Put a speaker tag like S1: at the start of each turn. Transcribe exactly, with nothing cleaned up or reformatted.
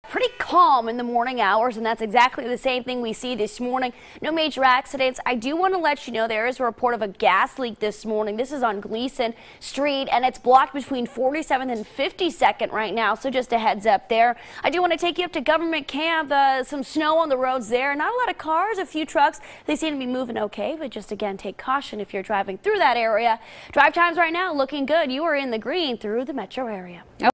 S1: pretty calm in the morning hours, and that's exactly the same thing we see this morning. No major accidents. I do want to let you know there is a report of a gas leak this morning. This is on Gleason Street, and it's blocked between forty-seventh and fifty-second right now, so just a heads up there. I do want to take you up to Government Camp. Uh, some snow on the roads there. Not a lot of cars, a few trucks. They seem to be moving okay, but just again, take caution if you're driving through that area. Drive times right now looking good. You are in the green through the metro area.